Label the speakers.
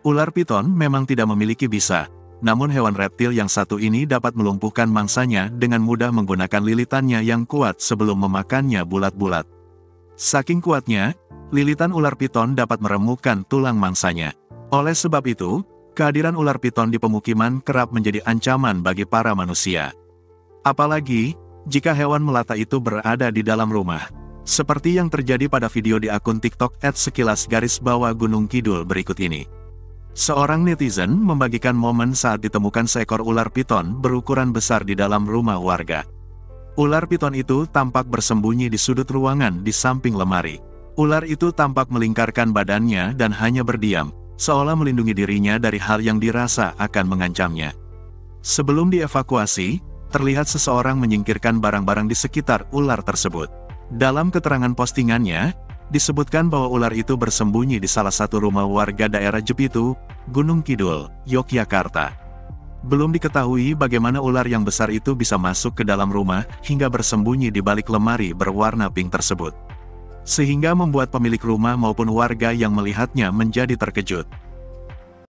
Speaker 1: Ular piton memang tidak memiliki bisa, namun hewan reptil yang satu ini dapat melumpuhkan mangsanya dengan mudah menggunakan lilitannya yang kuat sebelum memakannya bulat-bulat. Saking kuatnya, lilitan ular piton dapat meremukkan tulang mangsanya. Oleh sebab itu, kehadiran ular piton di pemukiman kerap menjadi ancaman bagi para manusia. Apalagi, jika hewan melata itu berada di dalam rumah. Seperti yang terjadi pada video di akun TikTok @sekilas_Gunung Kidul berikut ini. Seorang netizen membagikan momen saat ditemukan seekor ular piton berukuran besar di dalam rumah warga. Ular piton itu tampak bersembunyi di sudut ruangan di samping lemari. Ular itu tampak melingkarkan badannya dan hanya berdiam, seolah melindungi dirinya dari hal yang dirasa akan mengancamnya. Sebelum dievakuasi, terlihat seseorang menyingkirkan barang-barang di sekitar ular tersebut. Dalam keterangan postingannya, disebutkan bahwa ular itu bersembunyi di salah satu rumah warga daerah Jepitu, Gunung Kidul, Yogyakarta. Belum diketahui bagaimana ular yang besar itu bisa masuk ke dalam rumah hingga bersembunyi di balik lemari berwarna pink tersebut. Sehingga membuat pemilik rumah maupun warga yang melihatnya menjadi terkejut.